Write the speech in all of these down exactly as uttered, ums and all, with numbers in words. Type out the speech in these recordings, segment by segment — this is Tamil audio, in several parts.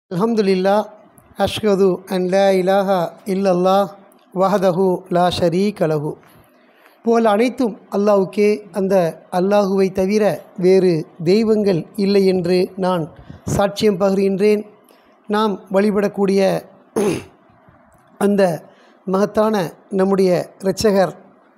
அல்ஹம்துலில்லாஹ் அஷ்ஹது அன் லா இலாஹா இல்லல்லாஹ் வஹதஹு லா ஷரீக லஹு. புகழ் அனைத்தும் அல்லாஹ்வுக்கே. அந்த அல்லாஹுவை தவிர வேறு தெய்வங்கள் இல்லை என்று நான் சாட்சியம் பகர்கின்றேன். நாம் வழிபடக்கூடிய அந்த மகத்தான நம்முடைய இரட்சகர்,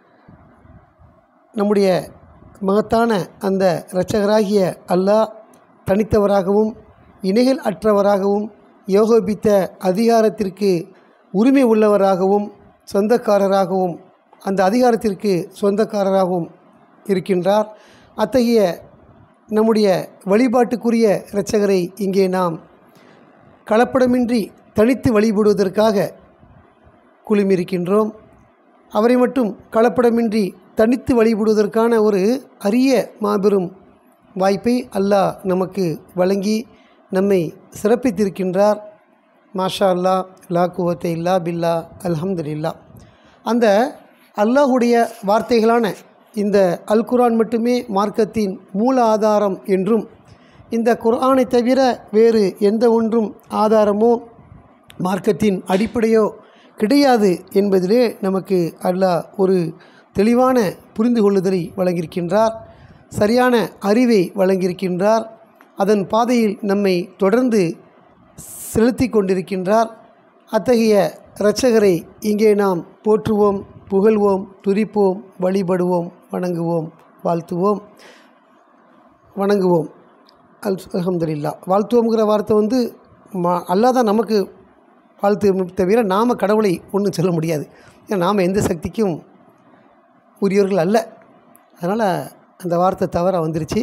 நம்முடைய மகத்தான அந்த இரட்சகராகிய அல்லாஹ் தனித்தவராகவும் இணைகள் அற்றவராகவும் யோகோபித்த அதிகாரத்திற்கு உரிமை உள்ளவராகவும் சொந்தக்காரராகவும் அந்த அதிகாரத்திற்கு சொந்தக்காரராகவும் இருக்கின்றார். அத்தகைய நம்முடைய வழிபாட்டுக்குரிய இரட்சகரை இங்கே நாம் கலப்படமின்றி தனித்து வழிபடுவதற்காக குழுமியிருக்கின்றோம். அவரை மட்டும் கலப்படமின்றி தனித்து வழிபடுவதற்கான ஒரு அரிய மாபெரும் வாய்ப்பை அல்லாஹ் நமக்கு வழங்கி நம்மை சிறப்பித்திருக்கின்றார். மாஷா அல்லாஹ், லா குவத்தை இல்லா பில்லா, அல்ஹம்துலில்லாஹ். அந்த அல்லாஹுடைய வார்த்தைகளான இந்த அல் குர்ஆன் மட்டுமே மார்க்கத்தின் மூல ஆதாரம் என்றும், இந்த குர்ஆனை தவிர வேறு எந்த ஒன்றும் ஆதாரமோ மார்க்கத்தின் அடிப்படையோ கிடையாது என்பதிலே நமக்கு அல்லாஹ் ஒரு தெளிவான புரிந்து கொள்ளுதலை வழங்கியிருக்கின்றார். சரியான அறிவை வழங்கியிருக்கின்றார். அதன் பாதையில் நம்மை தொடர்ந்து செலுத்தி கொண்டிருக்கின்றார். அத்தகைய இரட்சகரை இங்கே நாம் போற்றுவோம், புகழ்வோம், துதிப்போம், வழிபடுவோம், வணங்குவோம், வாழ்த்துவோம் வணங்குவோம் அல் அல்ஹம்துலில்லாஹ். வாழ்த்துவோங்கிற வார்த்தை வந்து மா அல்லாஹ் தான் நமக்கு வாழ்த்து தவிர நாம் கடவுளை ஒன்றும் சொல்ல முடியாது. ஏன்னா நாம் எந்த சக்திக்கும் உரியவர்கள் அல்ல. அதனால் அந்த வார்த்தை தவறாக வந்துருச்சு.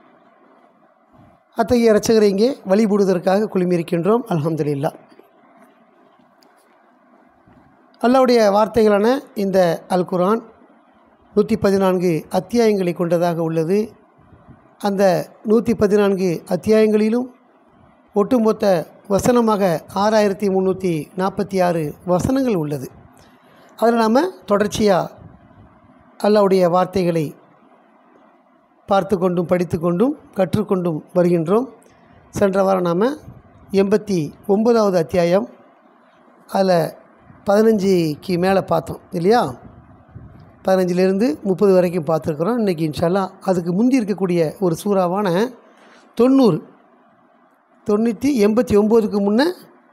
அத்தகைய இரட்சகரை இங்கே வழிபடுவதற்காக குழுமியிருக்கின்றோம். அல்ஹம்துலில்லாஹ். அல்லாஹ்வுடைய வார்த்தைகளான இந்த அல் குர்ஆன் நூற்றி பதினான்கு அத்தியாயங்களை கொண்டதாக உள்ளது. அந்த நூற்றி பதினான்கு அத்தியாயங்களிலும் ஒட்டுமொத்த வசனமாக ஆறாயிரத்தி முந்நூற்றி நாற்பத்தி ஆறு வசனங்கள் உள்ளது. அதில் நாம் தொடர்ச்சியாக அல்லாஹ்வுடைய வார்த்தைகளை பார்த்து கொண்டும் படித்து கொண்டும் கற்றுக்கொண்டும் வருகின்றோம். சென்ற வாரம் நாம் எண்பத்தி ஒன்பதாவது அத்தியாயம் அதில் பதினஞ்சுக்கு மேலே பார்த்தோம் இல்லையா? பதினஞ்சிலேருந்து முப்பது வரைக்கும் பார்த்துருக்குறோம். இன்றைக்கி இன்ஷா அல்லாஹ் அதுக்கு முந்தி இருக்கக்கூடிய ஒரு சூறாவான தொண்ணூறு தொண்ணூற்றி எண்பத்தி ஒம்போதுக்கு முன்னே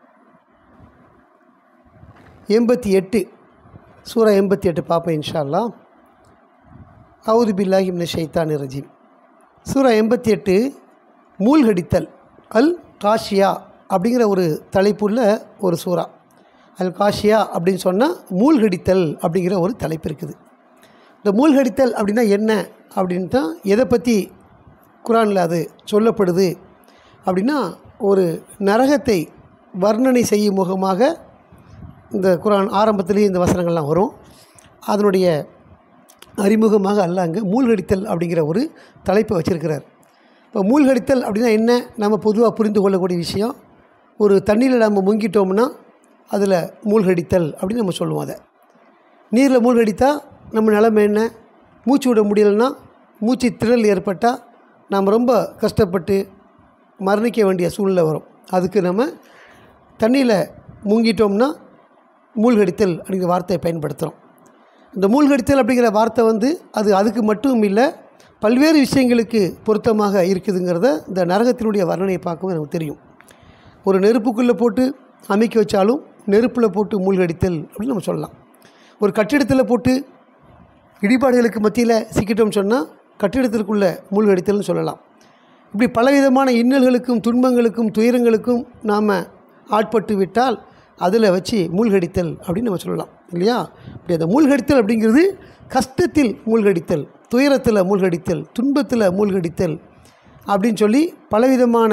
எண்பத்தி எட்டு சூறா எண்பத்தி எட்டு பார்ப்போம் இன்ஷா அல்லாஹ். அவுது பில்லாஹி மினஷ் ஷைத்தானிர் ரஜீம். சூரா எண்பத்தி எட்டு மூழ்கடித்தல், அல் காஷியா அப்படிங்கிற ஒரு தலைப்புள்ள ஒரு சூறா. அல் காஷியா அப்படின்னு சொன்னால் மூழ்கடித்தல் அப்படிங்கிற ஒரு தலைப்பு இருக்குது. இந்த மூழ்கடித்தல் அப்படின்னா என்ன அப்படின்னு தான், எதை பற்றி குர்ஆனில் அது சொல்லப்படுது அப்படின்னா, ஒரு நரகத்தை வர்ணனை செய்யும் முகமாக இந்த குர்ஆன் ஆரம்பத்திலேயே இந்த வசனங்கள்லாம் வரும். அதனுடைய அறிமுகமாக அல்லாஹ் அங்கே மூழ்கடித்தல் அப்படிங்கிற ஒரு தலைப்பை வச்சுருக்கிறார். இப்போ மூழ்கடித்தல் அப்படின்னா என்ன, நம்ம பொதுவாக புரிந்து கொள்ளக்கூடிய விஷயம். ஒரு தண்ணியில் நம்ம முங்கிட்டோம்னா அதில் மூழ்கடித்தல் அப்படின்னு நம்ம சொல்லுவோம். அதை நீரில் மூழ்கடித்தால் நம்ம நிலைமை என்ன, மூச்சு விட முடியலைன்னா, மூச்சு திணறல் ஏற்பட்டால் நாம் ரொம்ப கஷ்டப்பட்டு மரணிக்க வேண்டிய சூழ்நிலை வரும். அதுக்கு நம்ம தண்ணியில் முங்கிட்டோம்னா மூழ்கடித்தல் அப்படிங்கிற வார்த்தையை பயன்படுத்துகிறோம். இந்த மூழ்கடித்தல் அப்படிங்கிற வார்த்தை வந்து அது அதுக்கு மட்டும் இல்லை, பல்வேறு விஷயங்களுக்கு பொருத்தமாக இருக்குதுங்கிறத இந்த நரகத்தினுடைய வர்ணனையை பார்க்கவும் எனக்கு தெரியும். ஒரு நெருப்புக்குள்ளே போட்டு அமைக்க வச்சாலும் நெருப்பில் போட்டு மூழ்கடித்தல் அப்படின்னு நம்ம சொல்லலாம். ஒரு கட்டிடத்தில் போட்டு இடிபாடுகளுக்கு மத்தியில் சிக்கிட்டோம்னு சொன்னால் கட்டிடத்திற்குள்ளே மூழ்கடித்தல்னு சொல்லலாம். இப்படி பலவிதமான இன்னல்களுக்கும் துன்பங்களுக்கும் துயரங்களுக்கும் நாம் ஆட்பட்டு விட்டால் அதில் வச்சு மூழ்கடித்தல் அப்படின்னு நம்ம சொல்லலாம் இல்லையா? இப்படி அந்த மூழ்கடித்தல் அப்படிங்கிறது கஷ்டத்தில் மூழ்கடித்தல், துயரத்தில் மூழ்கடித்தல், துன்பத்தில் மூழ்கடித்தல் அப்படின்னு சொல்லி பலவிதமான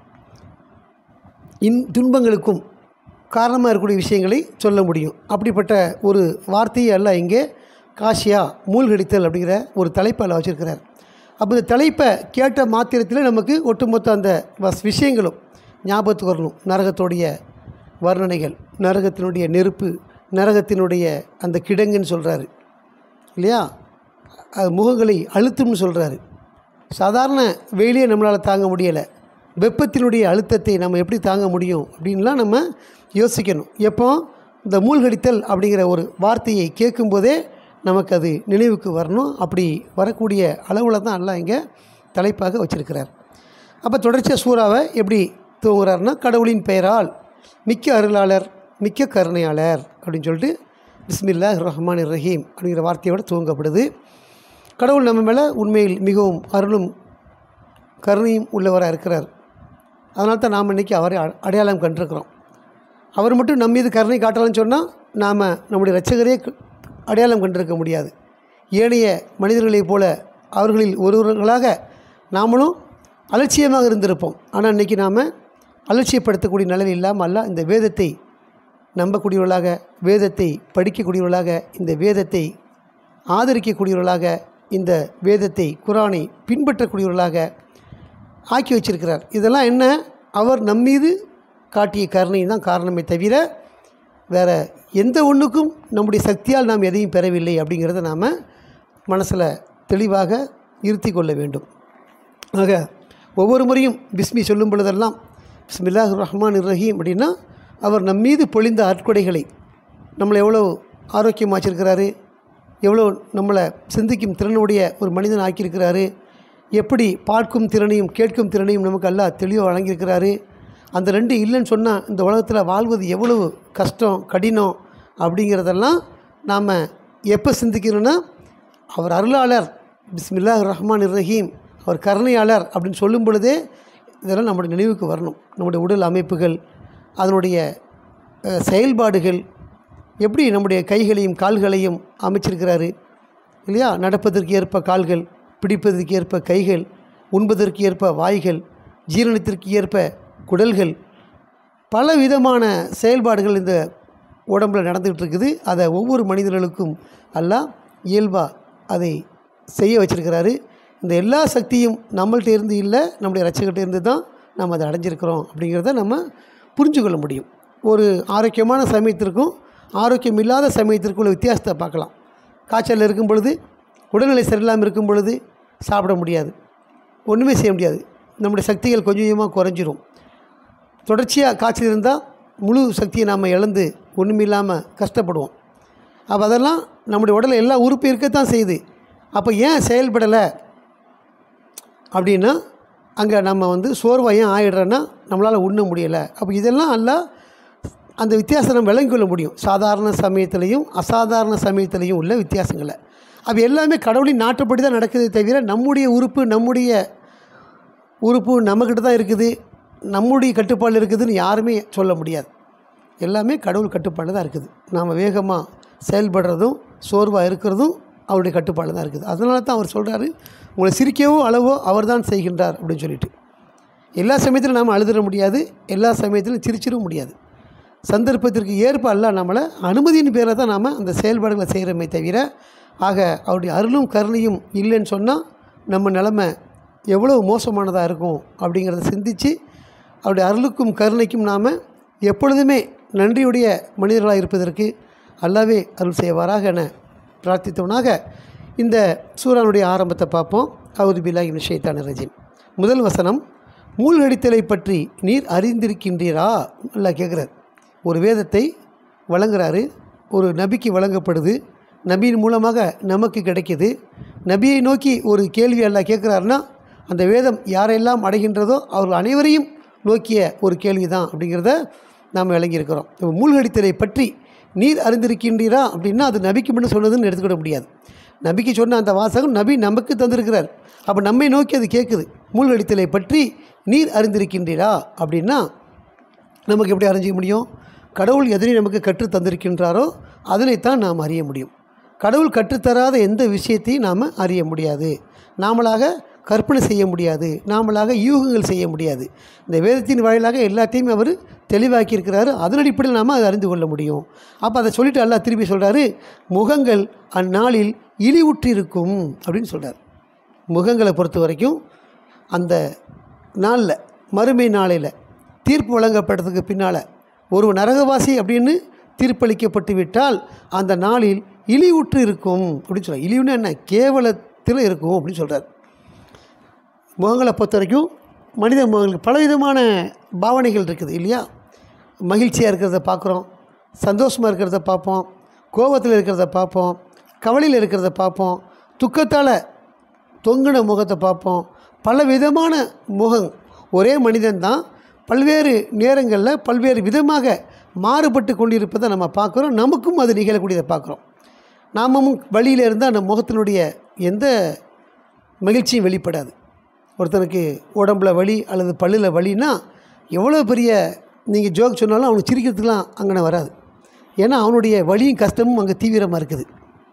இன் துன்பங்களுக்கும் காரணமாக இருக்கக்கூடிய விஷயங்களை சொல்ல முடியும். அப்படிப்பட்ட ஒரு வார்த்தையை எல்லாம் இங்கே காஷியா மூழ்கடித்தல் அப்படிங்கிற ஒரு தலைப்பால் வச்சுருக்கிறார். அப்போ இந்த தலைப்பை கேட்ட மாத்திரத்தில் நமக்கு ஒட்டுமொத்த அந்த வஸ் விஷயங்களும் ஞாபகத்துக்கு வரணும். நரகத்தோடைய வர்ணனைகள், நரகத்தினுடைய நெருப்பு, நரகத்தினுடைய அந்த கிடங்குன்னு சொல்கிறாரு இல்லையா? அது முகங்களை அழுத்தும்னு சொல்கிறாரு. சாதாரண வெயிலே நம்மளால் தாங்க முடியலை, வெப்பத்தினுடைய அழுத்தத்தை நம்ம எப்படி தாங்க முடியும் அப்படின்லாம் நம்ம யோசிக்கணும். எப்போ இந்த மூழ்கடித்தல் அப்படிங்கிற ஒரு வார்த்தையை கேட்கும்போதே நமக்கு அது நினைவுக்கு வரணும். அப்படி வரக்கூடிய அளவில் தான் அல்லாஹ் இங்கே தலைப்பாக வச்சிருக்கிறார். அப்போ தொடர்ச்சியாக சூறாவை எப்படி துவங்குறாருன்னா, கடவுளின் பெயரால் மிக்க அருளாளர் மிக்க கருணையாளர் அப்படின்னு சொல்லிட்டு பிஸ்மில்லாஹ் ரஹ்மான் ரஹீம் அப்படிங்கிற வார்த்தையோடு துவங்கப்படுது. கடவுள் நம்ம மேலே உண்மையில் மிகவும் அருளும் கருணையும் உள்ளவராக இருக்கிறார். அதனால தான் நாம் இன்றைக்கி அவரை அடையாளம் கண்டிருக்கிறோம். அவர் மட்டும் நம்ம மீது கருணை காட்டலாம்னு சொன்னால் நாம் நம்முடைய இரட்சகரே அடையாளம் கண்டிருக்க முடியாது. ஏனைய மனிதர்களைப் போல அவர்களில் ஒருவர்களாக நாமளும் அலட்சியமாக இருந்திருப்போம். ஆனால் இன்றைக்கி நாம் அலட்சியப்படுத்தக்கூடிய நிலையில் இல்லாமல் அல்ல இந்த வேதத்தை நம்பக்கூடியவர்களாக, வேதத்தை படிக்கக்கூடியவர்களாக, இந்த வேதத்தை ஆதரிக்கக்கூடியவர்களாக, இந்த வேதத்தை குரானை பின்பற்றக்கூடியவர்களாக ஆக்கி வச்சிருக்கிறார். இதெல்லாம் என்ன, அவர் நம்மீது காட்டிய கருணை தான் காரணமே தவிர வேறு எந்த ஒன்றுக்கும் நம்முடைய சக்தியால் நாம் எதையும் பெறவில்லை அப்படிங்கிறத நாம் மனசில் தெளிவாக இருத்தி கொள்ள வேண்டும். ஆக ஒவ்வொரு முறையும் பிஸ்மி சொல்லும் பொழுதெல்லாம் பிஸ்மில்லாஹ் ரஹ்மான் ரஹீம் அப்படின்னா அவர் நம்மீது பொழிந்த அற்கொடைகளை, நம்மளை எவ்வளோ ஆரோக்கியமாக வச்சிருக்கிறாரு, எவ்வளோ நம்மளை சிந்திக்கும் திறனுடைய ஒரு மனிதன் ஆக்கியிருக்கிறாரு, எப்படி பார்க்கும் திறனையும் கேட்கும் திறனையும் நமக்கு அல்லாஹ் தெளிவாக வழங்கியிருக்கிறாரு. அந்த ரெண்டு இல்லைன்னு சொன்னால் இந்த உலகத்தில் வாழ்வது எவ்வளவு கஷ்டம் கடினம் அப்படிங்கிறதெல்லாம் நாம் எப்போ சிந்திக்கணும்னா, அவர் அருளாளர் பிஸ்மில்லாஹ் ரஹ்மான் ரஹீம், அவர் கருணையாளர் அப்படின்னு சொல்லும் பொழுதே இதெல்லாம் நம்முடைய நினைவுக்கு வரணும். நம்முடைய உடல் அமைப்புகள், அதனுடைய செயல்பாடுகள், எப்படி நம்முடைய கைகளையும் கால்களையும் அமைச்சிருக்கிறாரு இல்லையா? நடப்பதற்கு ஏற்ப கால்கள், பிடிப்பதற்கு ஏற்ப கைகள், உண்பதற்கு ஏற்ப வாய்கள், ஜீரணத்திற்கு ஏற்ப குடல்கள், பல விதமான செயல்பாடுகள் இந்த உடம்பில் நடந்துகிட்டு இருக்குது. அதை ஒவ்வொரு மனிதர்களுக்கும் அல்லாஹ் இயல்பாக அதை செய்ய வச்சிருக்கிறாரு. இந்த எல்லா சக்தியும் நம்மள்கிட்ட இருந்து இல்லை, நம்முடைய இரட்சகர்கிட்ட இருந்து தான் நம்ம அதை அடைஞ்சிருக்கிறோம் அப்படிங்கிறத நம்ம புரிஞ்சு கொள்ள முடியும். ஒரு ஆரோக்கியமான சமயத்திற்கும் ஆரோக்கியம் இல்லாத சமயத்திற்குள்ள வித்தியாசத்தை பார்க்கலாம். காய்ச்சல் இருக்கும் பொழுது, உடல்நிலை சரியில்லாமல் இருக்கும் பொழுது சாப்பிட முடியாது, ஒன்றுமே செய்ய முடியாது, நம்முடைய சக்திகள் கொஞ்சம் கொஞ்சமாக குறைஞ்சிரும். தொடர்ச்சியாக காய்ச்சல் இருந்தால் முழு சக்தியை நாம் இழந்து ஒன்றுமே இல்லாமல் கஷ்டப்படுவோம். அப்போ அதெல்லாம் நம்முடைய உடலில் எல்லா உறுப்பு இருக்கத்தான் செய்யுது. அப்போ ஏன் செயல்படலை அப்படின்னா, அங்கே நம்ம வந்து சோர்வாக ஏன் ஆகிடுறோன்னா நம்மளால் உண்ண முடியலை. அப்போ இதெல்லாம் எல்லாம் அந்த வித்தியாசம் நம்ம விளங்கி கொள்ள முடியும். சாதாரண சமயத்திலையும் அசாதாரண சமயத்திலையும் உள்ள வித்தியாசங்களை. அப்போ எல்லாமே கடவுளின் நாட்டுப்படி தான் நடக்குதே தவிர நம்முடைய உறுப்பு நம்முடைய உறுப்பு நம்மக்கிட்ட தான் இருக்குது, நம்முடைய கட்டுப்பாடு இருக்குதுன்னு யாருமே சொல்ல முடியாது. எல்லாமே கடவுள் கட்டுப்பாடு தான் இருக்குது. நாம் வேகமாக செயல்படுறதும் சோர்வாக இருக்கிறதும் அவருடைய கட்டுப்பாடு தான் இருக்குது. அதனால தான் அவர் சொல்கிறாரு, உங்களை சிரிக்கவோ அளவோ அவர் தான் செய்கின்றார் அப்படின்னு சொல்லிட்டு. எல்லா சமயத்திலும் நாம் அழுதிட முடியாது, எல்லா சமயத்திலும் சிரிச்சிடவும் முடியாது. சந்தர்ப்பத்திற்கு ஏற்ப அல்லாஹ் நம்மளை அனுமதியின் பேரில் தான் நாம் அந்த செயல்பாடுகளை செய்கிறோமே தவிர, ஆக அவருடைய அருளும் கருணையும் இல்லைன்னு சொன்னால் நம்ம நிலைமை எவ்வளோ மோசமானதாக இருக்கும் அப்படிங்கிறத சிந்தித்து அவருடைய அருளுக்கும் கருணைக்கும் நாம் எப்பொழுதுமே நன்றியுடைய மனிதர்களாக இருப்பதற்கு அல்லாவே அருள் செய்வாராக என பிரார்த்தித்தவனாக இந்த சூரானுடைய ஆரம்பத்தை பார்ப்போம். அவுது பில்லாஹி மினஷ் ஷைத்தானிர் ரஜீம். முதல் வசனம், மூழ்கடித்தலை பற்றி நீர் அறிந்திருக்கின்றீரா? அல்லாஹ் கேட்குறார். ஒரு வேதத்தை வழங்குறாரு, ஒரு நபிக்கு வழங்கப்படுது, நபியின் மூலமாக நமக்கு கிடைக்கிது. நபியை நோக்கி ஒரு கேள்வி அல்லாஹ் கேட்குறாருன்னா அந்த வேதம் யாரெல்லாம் அடைகின்றதோ அவர்கள் அனைவரையும் நோக்கிய ஒரு கேள்வி தான் அப்படிங்கிறத நாம் விளங்கியிருக்கிறோம். மூழ்கடித்தலை பற்றி நீர் அறிந்திருக்கின்றீரா அப்படின்னா அது நபிக்கு மட்டும் சொன்னதுன்னு எடுத்துக்கிட முடியாது. நபிக்கு சொன்ன அந்த வாசகம் நபி நமக்கு தந்திருக்கிறார். அப்போ நம்மை நோக்கி அது கேட்குது. மூழ்கடித்தலை பற்றி நீர் அறிந்திருக்கின்றீரா அப்படின்னா நமக்கு எப்படி அறிஞ்சிக்க முடியும்? கடவுள் எதனை நமக்கு கற்று தந்திருக்கின்றாரோ அதனைத்தான் நாம் அறிய முடியும். கடவுள் கற்றுத்தராத எந்த விஷயத்தையும் நாம் அறிய முடியாது, நாமளாக கற்பனை செய்ய முடியாது, நாமளாக யூகங்கள் செய்ய முடியாது. இந்த வேதத்தின் வாயிலாக எல்லாத்தையும் அவர் தெளிவாக்கியிருக்கிறாரு. அதன் அடிப்படையில் நாம் அதை அறிந்து கொள்ள முடியும். அப்போ அதை சொல்லிவிட்டு அல்லாஹ் திருப்பி சொல்கிறாரு, முகங்கள் அந்நாளில் இழிவுற்றிருக்கும் அப்படின்னு சொல்கிறார். முகங்களை பொறுத்த வரைக்கும் அந்த நாளில், மறுமை நாளையில் தீர்ப்பு வழங்கப்பட்டதுக்கு பின்னால் ஒரு நரகவாசி அப்படின்னு தீர்ப்பளிக்கப்பட்டு விட்டால் அந்த நாளில் இழிவுற்று இருக்கும் அப்படின்னு சொல்கிறார். இழிவுன்னு என்ன? கேவலத்தில் இருக்கும் அப்படின்னு சொல்கிறார். முகங்களை பொறுத்த வரைக்கும் மனித முகங்களுக்கு பலவிதமான பாவனைகள் இருக்குது இல்லையா? மகிழ்ச்சியாக இருக்கிறத பார்க்குறோம், சந்தோஷமாக இருக்கிறத பார்ப்போம், கோபத்தில் இருக்கிறத பார்ப்போம், கவலையில் இருக்கிறத பார்ப்போம், துக்கத்தால் தொங்கின முகத்தை பார்ப்போம். பல விதமான முகம் ஒரே மனிதன்தான் பல்வேறு நேரங்களில் பல்வேறு விதமாக மாறுபட்டு கொண்டிருப்பதை நம்ம பார்க்குறோம். நமக்கும் அது நிகழக்கூடியதை பார்க்குறோம். நாமும் வழியில் இருந்தால் அந்த முகத்தினுடைய எந்த மகிழ்ச்சியும் வெளிப்படாது. ஒருத்தனுக்கு உடம்புல வலி அல்லது பல்லில் வலின்னா எவ்வளோ பெரிய நீங்கள் ஜோக் சொன்னாலும் அவனுக்கு சிரிக்கிறதுக்கெலாம் அங்கே வராது. ஏன்னா அவனுடைய வலியும் கஷ்டமும் அங்கே தீவிரமாக இருக்குது.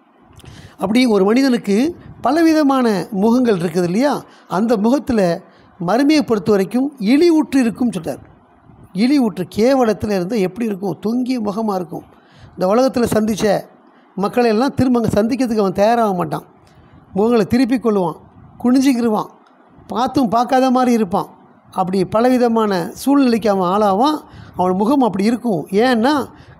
அப்படி ஒரு மனிதனுக்கு பலவிதமான முகங்கள் இருக்குது இல்லையா? அந்த முகத்தில் மறுமையை பொறுத்த வரைக்கும் இழி ஊற்று இருக்கும் சொல்கிறார். இழி ஊற்று கேவலத்தில் இருந்தால் எப்படி இருக்கும்? தொங்கிய முகமாக இருக்கும். இந்த உலகத்தில் சந்தித்த மக்களை எல்லாம் திரும்ப அங்கே சந்திக்கிறதுக்கு அவன் தயாராக மாட்டான். முகங்களை திருப்பி கொள்ளுவான், குனிஞ்சிக்கிடுவான், பார்த்தும் பார்க்காத மாதிரி இருப்பான். அப்படி பலவிதமான சூழ்நிலைக்கு அவன் ஆளாவான். அவன் முகம் அப்படி இருக்கும். ஏன்னா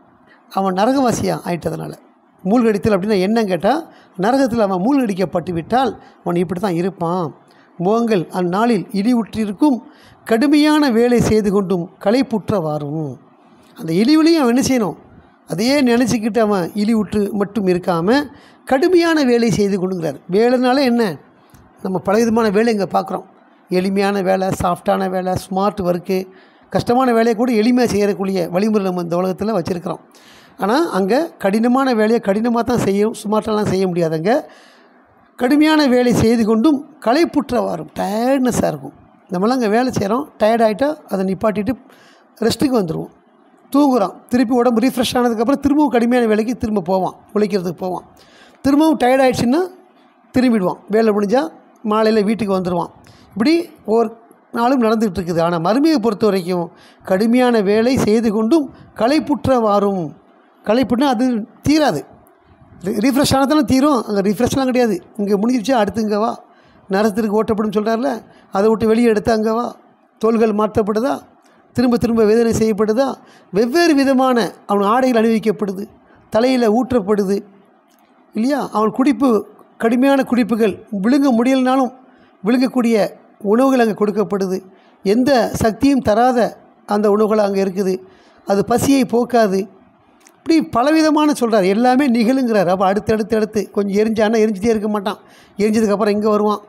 அவன் நரகவாசியாக ஆயிட்டதுனால. மூழ்கடித்தல் அப்படின்னா என்னன்னு கேட்டால், நரகத்தில் அவன் மூழ்கடிக்கப்பட்டு விட்டால் அவன் இப்படி தான் இருப்பான். முகங்கள் அந்நாளில் இழிவுற்றிருக்கும், கடுமையான வேலை செய்து கொண்டும் களைப்புற்றவாறும். அந்த இழிவுலையும் அவன் என்ன செய்யணும்? அதையே நினச்சிக்கிட்டு அவன் இழிவுற்று மட்டும் இருக்காமல் கடுமையான வேலை செய்து கொண்டுங்கிறார். வேலைனால என்ன? நம்ம பலவிதமான வேலை இங்கே பார்க்குறோம். எளிமையான வேலை, சாஃப்டான வேலை, ஸ்மார்ட் ஒர்க்கு, கஷ்டமான வேலையை கூட எளிமையாக செய்யக்கூடிய வழிமுறை நம்ம இந்த உலகத்தில் வச்சுருக்கிறோம். ஆனால் அங்கே கடினமான வேலையை கடினமாக தான் செய்யும், ஸ்மார்ட்டெல்லாம் செய்ய முடியாதுங்க. கடுமையான வேலை செய்து கொண்டும் களைப்புற்றவாறும், டயர்ட்னஸாக இருக்கும். நம்மளாம் அங்கே வேலை செய்கிறோம், டயர்ட் ஆகிட்டால் அதை நிப்பாட்டிட்டு ரெஸ்ட்டுக்கு வந்துடுவோம், தூங்குகிறோம். திருப்பி உடம்பு ரீஃப்ரெஷ் ஆனதுக்கப்புறம் திரும்பவும் கடுமையான வேலைக்கு திரும்ப போவான், உழைக்கிறதுக்கு போவான். திரும்பவும் டயர்ட் ஆகிடுச்சின்னா திரும்பிடுவான். வேலை முடிஞ்சால் மாலையில் வீட்டுக்கு வந்துடுவான். இப்படி ஒவ்வொரு நாளும் நடந்துகிட்டு இருக்குது. ஆனால் மறுமையை பொறுத்த வரைக்கும் கடுமையான வேலை செய்து கொண்டும் களைப்புற்றவாறும். களைப்புன்னா அது தீராது. ரீஃப்ரெஷ் ஆனதாலும் தீரும். அங்கே ரீஃப்ரெஷ்லாம் கிடையாது. இங்கே முடிஞ்சிருச்சா அடுத்து இங்கே வா, நரகத்திற்கு ஓட்டப்படும் சொல்கிறார்ல, அதை விட்டு வெளியே எடுத்து அங்கே வா. தோள்கள் மாற்றப்படுதா, திரும்ப திரும்ப வேதனை செய்யப்படுதா, வெவ்வேறு விதமான அவன் ஆடைகள் அணிவிக்கப்படுது, தலையில் ஊற்றப்படுது இல்லையா? அவன் குடிப்பு கடுமையான குடிப்புகள், விழுங்க முடியலனாலும் விழுங்கக்கூடிய உணவுகள் அங்கே கொடுக்கப்படுது. எந்த சக்தியும் தராத அந்த உணவுகள் அங்கே இருக்குது. அது பசியை போக்காது. இப்படி பலவிதமான சொல்கிறார். எல்லாமே நிகழுங்கிறார். அப்போ அடுத்தடுத்து அடுத்து கொஞ்சம் எரிஞ்சானா எரிஞ்சிட்டே இருக்க மாட்டான். எரிஞ்சதுக்கப்புறம் இங்கே வருவான்.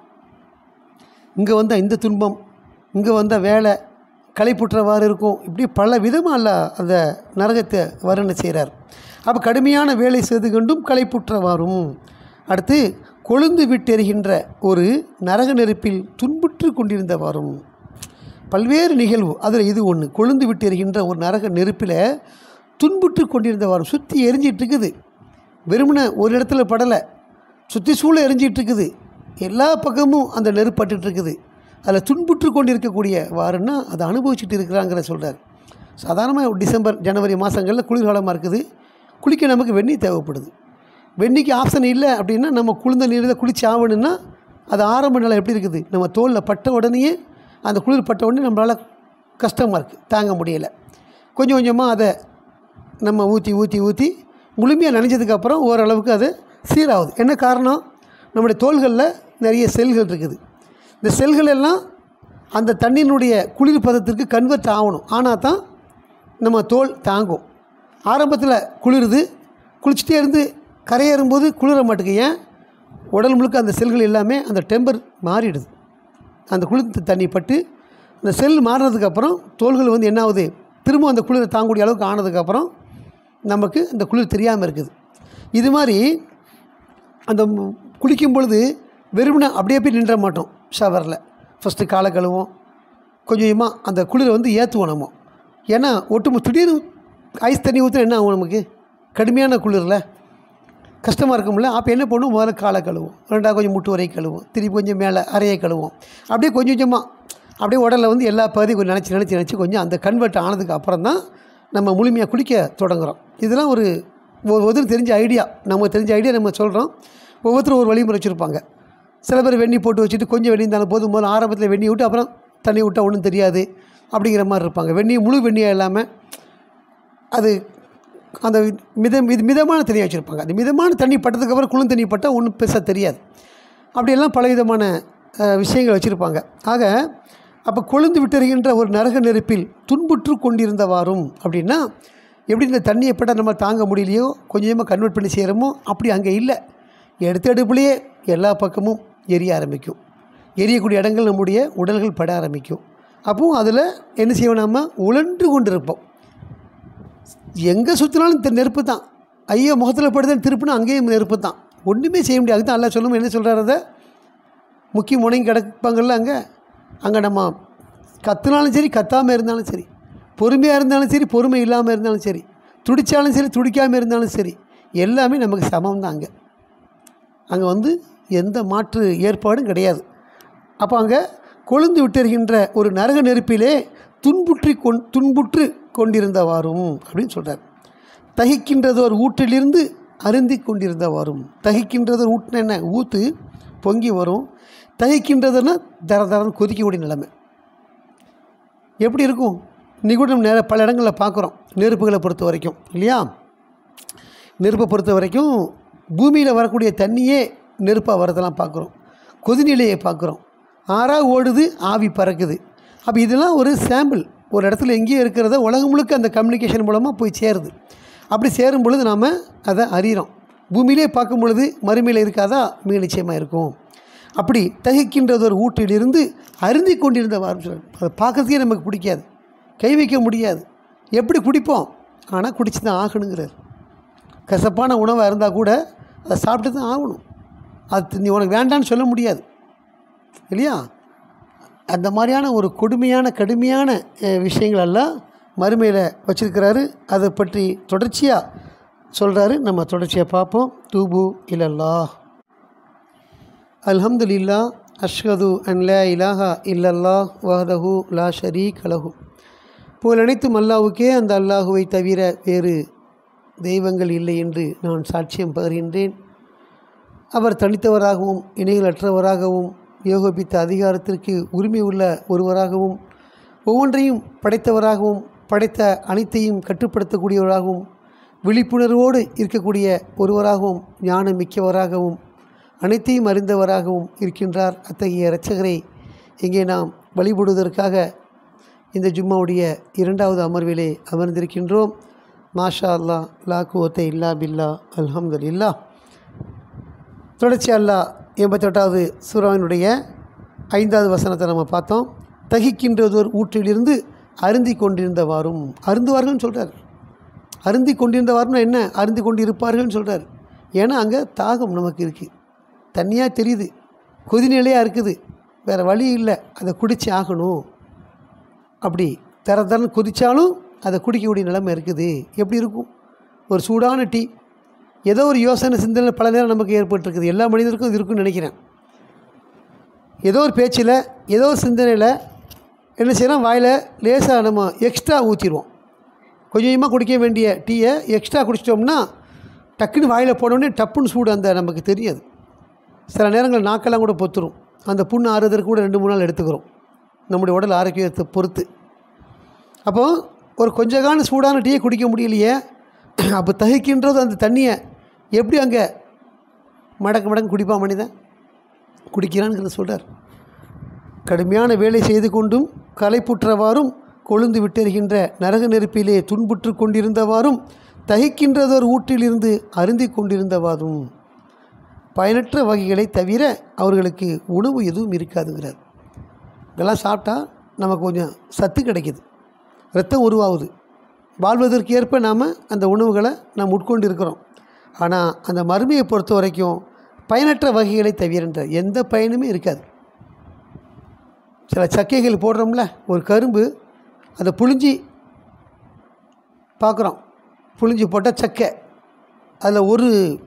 இங்கே வந்தால் இந்த துன்பம், இங்கே வந்தால் வேலை களைப்புற்றவாறு இருக்கும். இப்படி பல விதமாக அல்ல அந்த நரகத்தை வர்ணனை செய்கிறார். அப்போ கடுமையான வேலை செய்து கொண்டும் களைப்புற்றவாறும். அடுத்து கொழுந்து விட்டெறிகின்ற ஒரு நரக நெருப்பில் துன்புற்று கொண்டிருந்தவாறும். பல்வேறு நிகழ்வு, அதில் இது ஒன்று. கொழுந்து விட்டெறிகின்ற ஒரு நரக நெருப்பில் துன்புற்று கொண்டிருந்தவாறும். சுற்றி எரிஞ்சிட்டு இருக்குது. வெறுமனை ஒரு இடத்துல படலை, சுற்றி சூழ எரிஞ்சிட்டு இருக்குது. எல்லா பக்கமும் அந்த நெருப்பு பட்டுட்டு இருக்குது. அதில் துன்புற்று கொண்டு இருக்கக்கூடிய வாருன்னா அதை அனுபவிச்சுட்டு இருக்கிறாங்கிற சொல்கிறார். சாதாரணமாக டிசம்பர் ஜனவரி மாதங்களில் குளிர்காலமாக இருக்குது. குளிக்க நமக்கு வெந்நீர் தேவைப்படுது. வெந்நீக்கு ஆப்ஷன் இல்லை அப்படின்னா நம்ம குளிர்ந்த நீரில் குளிச்சு ஆகணுன்னா அது ஆரம்ப நிலை எப்படி இருக்குது? நம்ம தோலில் பட்ட உடனேயே அந்த குளிர் பட்ட உடனே நம்மளால் கஷ்டமாக இருக்குது, தாங்க முடியலை. கொஞ்சம் கொஞ்சமாக அதை நம்ம ஊற்றி ஊற்றி ஊற்றி முழுமையாக நனைஞ்சதுக்கப்புறம் ஓரளவுக்கு அது சீராகுது. என்ன காரணம்? நம்முடைய தோள்களில் நிறைய செல்கள் இருக்குது. இந்த செல்கள் எல்லாம் அந்த தண்ணீரினுடைய குளிர் பதத்திற்கு கன்வெர்ட் ஆகணும். ஆனால் தான் நம்ம தோல் தாங்கும். ஆரம்பத்தில் குளிருது, குளிச்சுட்டே இருந்து கரையேறும்போது குளிர மாட்டுக்கு. ஏன்? உடல் முழுக்க அந்த செல்கள் எல்லாமே அந்த டெம்பர் மாறிடுது. அந்த குளிர் தண்ணி பட்டு அந்த செல் மாறினதுக்கப்புறம் தோள்கள் வந்து என்ன ஆகுது? திரும்ப அந்த குளிரை தாங்கக்கூடிய அளவுக்கு ஆனதுக்கப்புறம் நமக்கு அந்த குளிர் தெரியாமல் இருக்குது. இது மாதிரி அந்த குளிக்கும் பொழுது வெறுமனை அப்படியே போய் நின்ற மாட்டோம். ஷவரில் ஃபஸ்ட்டு காலை கழுவோம், கொஞ்சம் கொஞ்சமாக அந்த குளிரை வந்து ஏற்றுவோம் நம்ம. ஏன்னா ஒட்டு திடீர்னு ஐஸ் தண்ணி ஊற்றினா என்ன ஆகும்? நமக்கு கடுமையான குளிரில் கஷ்டமாக இருக்கும்ல. அப்போ என்ன பண்ணுவோம்? முதல்ல காலை கழுவோம், ரெண்டாவது கொஞ்சம் முட்டு வரை கழுவோம், திருப்பி கொஞ்சம் மேலே அறையை கழுவோம். அப்படியே கொஞ்சம் கொஞ்சமாக அப்படியே உடலில் வந்து எல்லா பகுதியும் கொஞ்சம் நினச்சி நினச்சி நினச்சி கொஞ்சம் அந்த கன்வெர்ட் ஆனதுக்கு அப்புறம் தான் நம்ம முழுமையாக குளிக்க தொடங்குகிறோம். இதெல்லாம் ஒரு ஒவ்வொருத்தரும் தெரிஞ்ச ஐடியா, நமக்கு தெரிஞ்ச ஐடியா நம்ம சொல்கிறோம். ஒவ்வொருத்தரும் ஒரு வழிமுறை வச்சுருப்பாங்க. சில பேர் வெந்நி போட்டு வச்சுட்டு கொஞ்சம் வெந்நி இருந்தாலும் போதும், முதல்ல ஆரம்பத்தில் வெந்நி விட்டு அப்புறம் தண்ணி விட்டால் ஒன்றும் தெரியாது அப்படிங்கிற மாதிரி இருப்பாங்க. வெந்நி முழு வெந்நியாக இல்லாமல் அது அந்த மித இது மிதமான தண்ணியாக வச்சுருப்பாங்க. அந்த மிதமான தண்ணி பட்டதுக்கப்புறம் குளிர் தண்ணி பட்டால் ஒன்றும் பெருசாக தெரியாது. அப்படியெல்லாம் பலவிதமான விஷயங்கள் வச்சுருப்பாங்க. ஆக அப்போ கொழுந்து விட்டுகின்ற ஒரு நரக நெருப்பில் துன்புற்று கொண்டிருந்தவாறும் அப்படின்னா எப்படி இந்த தண்ணியை பட்ட நம்ம தாங்க முடியலையோ கொஞ்சமாக கன்வெர்ட் பண்ணி செய்கிறோமோ அப்படி அங்கே இல்லை. எடுத்த அடுப்புலேயே எல்லா பக்கமும் எரிய ஆரம்பிக்கும். எரியக்கூடிய இடங்கள் நம்முடைய உடல்கள் பட ஆரம்பிக்கும். அப்போது அதில் என்ன செய்வோம், நம்ம உழன்று கொண்டு இருப்போம். எங்கே சுற்றினாலும் இந்த நெருப்பு தான். ஐயோ முகத்தில் படுதான் திருப்பினா அங்கேயும் நெருப்பு தான். ஒன்றுமே செய்ய முடியாது. அதுதான் அல்லா சொல்லும். என்ன சொல்கிறார், அதை முக்கிய முனைங்க கிடப்பாங்கள்ல, அங்கே அங்கே நம்ம கத்துனாலும் சரி கத்தாமல் இருந்தாலும் சரி, பொறுமையாக இருந்தாலும் சரி பொறுமை இல்லாமல் இருந்தாலும் சரி, துடித்தாலும் சரி துடிக்காமல் இருந்தாலும் சரி, எல்லாமே நமக்கு சமம் தான். அங்கே அங்கே வந்து எந்த மாற்று ஏற்பாடும் கிடையாது. அப்போ அங்கே கொழுந்து விட்டுகின்ற ஒரு நரக நெருப்பிலே துன்புற்றி கொண் துன்புற்று கொண்டிருந்தவாறும் அப்படின்னு சொல்கிறார். தகிக்கின்றதோர் ஊற்றிலிருந்து அருந்தி கொண்டிருந்தவாறும். தகிக்கின்றதோர் ஊற்றுன என்ன, ஊற்று பொங்கி வரும். தகிக்கின்றதுன்னா தர தரன்னு கொதிக்கக்கூடிய நிலைமை எப்படி இருக்கும்? இன்றைக்கி கூட நம்ம நேர பல இடங்களில் பார்க்குறோம். நெருப்புகளை பொறுத்த வரைக்கும் இல்லையா, நெருப்பை பொறுத்த வரைக்கும் பூமியில் வரக்கூடிய தண்ணியே நெருப்பாக வரதெல்லாம் பார்க்குறோம். கொதிநிலையை பார்க்குறோம். ஆறாக ஓடுது, ஆவி பறக்குது. அப்போ இதெல்லாம் ஒரு சாம்பிள். ஒரு இடத்துல எங்கேயோ இருக்கிறத உலகம் முழுக்க அந்த கம்யூனிகேஷன் மூலமாக போய் சேருது. அப்படி சேரும் பொழுது நாம் அதை அறிகிறோம். பூமியிலே பார்க்கும் பொழுது மறுமையில் இருக்காதா, மிக நிச்சயமாக இருக்கும். அப்படி தகிக்கின்றதொரு ஊற்றிலிருந்து அருந்தி கொண்டிருந்த வாரம் சொல்கிறார். அதை பார்க்குறதுக்கே நமக்கு பிடிக்காது, கை வைக்க முடியாது. எப்படி குடிப்போம், ஆனால் குடிச்சு தான் ஆகணுங்கிறார். கசப்பான உணவாக இருந்தால் கூட அதை சாப்பிட்டு தான் ஆகணும். அது நீ உனக்கு வேண்டான்னு சொல்ல முடியாது இல்லையா? அந்த மாதிரியான ஒரு கொடுமையான கடுமையான விஷயங்கள் எல்லாம் மறுமையில் வச்சிருக்கிறாரு. அதை பற்றி தொடர்ச்சியாக சொல்கிறாரு. நம்ம தொடர்ச்சியாக பார்ப்போம். தூபு இலல்லாஹ். அல்ஹம்துலில்லாஹ் அஷ்ஹது அன் லா இலாஹா இல்லல்லாஹ் வஹ்தஹு லா ஷரீக லஹு. புகழ் அனைத்தும் அல்லாஹ்வுக்கே, அந்த அல்லாஹுவை தவிர வேறு தெய்வங்கள் இல்லை என்று நான் சாட்சியம் பகர்கின்றேன். அவர் தனித்தவராகவும் இணைகளற்றவராகவும் யோகபித்த அதிகாரத்திற்கு உரிமை உள்ள ஒருவராகவும் ஒவ்வொன்றையும் படைத்தவராகவும் படைத்த அனைத்தையும் கட்டுப்படுத்தக்கூடியவராகவும் விழிப்புணர்வோடு இருக்கக்கூடிய ஒருவராகவும் ஞானம் மிக்கவராகவும் அனைத்தையும் அறிந்தவராகவும் இருக்கின்றார். அத்தகைய இரட்சகரை இங்கே நாம் வழிபடுவதற்காக இந்த ஜும்மாவுடைய இரண்டாவது அமர்விலே அமர்ந்திருக்கின்றோம். மாஷா அல்லாஹ், லா குவத்த இல்லா பில்லா, அல்ஹம்துலில்லாஹ். தொடர்ச்சி அல்லாஹ் எண்பத்தெட்டாவது சூராவினுடைய ஐந்தாவது வசனத்தை நம்ம பார்த்தோம். தகிக்கின்றதோர் ஊற்றிலிருந்து அருந்தி கொண்டிருந்தவாறும். அருந்துவார்கள்னு சொல்கிறார். அருந்தி கொண்டிருந்தவாறுனா என்ன, அருந்தி கொண்டு இருப்பார்கள்னு சொல்கிறார். ஏன்னா அங்கே தாகம் நமக்கு இருக்குது, தண்ணியாக தெரியுது, கொதிநிலையாக இருக்குது, வேறு வழி இல்லை, அதை குடித்து ஆகணும். அப்படி தர தரன்னு கொதித்தாலும் அதை குடிக்கக்கூடிய நிலைமை இருக்குது. எப்படி இருக்கும்? ஒரு சூடான டீ, ஏதோ ஒரு யோசனை சிந்தனை பல நேரம் நமக்கு ஏற்பட்டுருக்குது. எல்லா மனிதருக்கும் இது இருக்குன்னு நினைக்கிறேன். ஏதோ ஒரு பேச்சில் ஏதோ ஒரு சிந்தனையில் என்ன செய்யலாம், வாயில் லேசாக நம்ம எக்ஸ்ட்ரா ஊற்றிடுவோம். கொஞ்சம் கொஞ்சமாக குடிக்க வேண்டிய டீயை எக்ஸ்ட்ரா குடிச்சிட்டோம்னா டக்குன்னு வாயில் போனோடனே டப்புன்னு சூடு அந்த நமக்கு தெரியாது. சில நேரங்கள் நாக்கெல்லாம் கூட பொத்துரும். அந்த புண்ணு ஆறுதற்கு கூட ரெண்டு மூணு நாள் எடுத்துக்கிறோம், நம்முடைய உடல் ஆரோக்கியத்தை பொறுத்து. அப்போது ஒரு கொஞ்ச காலம் சூடான டீயை குடிக்க முடியலையே, அப்போ தகிக்கின்றது அந்த தண்ணியை எப்படி அங்கே மடக்கு மடக்கு குடிப்பான் மனிதன், குடிக்கிறான்னு சொல்கிறார். கடுமையான வேலை செய்து கொண்டும் களைப்புற்றவாறும் கொழுந்து விட்டெறிகின்ற நரக நெருப்பிலே துன்புற்று கொண்டிருந்தவாறும் தகிக்கின்றதொரு ஊற்றிலிருந்து அருந்தி கொண்டிருந்தவாறும் பயனற்ற வகைகளை தவிர அவர்களுக்கு உணவு எதுவும் இருக்காதுங்கிறார். இதெல்லாம் சாப்பிட்டா நமக்கு கொஞ்சம் சத்து கிடைக்கிது, இரத்தம் உருவாகுது, வாழ்வதற்கு ஏற்ப நாம் அந்த உணவுகளை நாம் உட்கொண்டு இருக்கிறோம். ஆனால் அந்த மறுமையை பொறுத்த வரைக்கும் பயனற்ற வகைகளை தவிரன்ற எந்த பயனுமே இருக்காது. சில சக்கைகள் போடுறோம்ல, ஒரு கரும்பு அதை புழிஞ்சி பார்க்குறோம், புழிஞ்சி போட்டால் சக்கை, அதில் ஒரு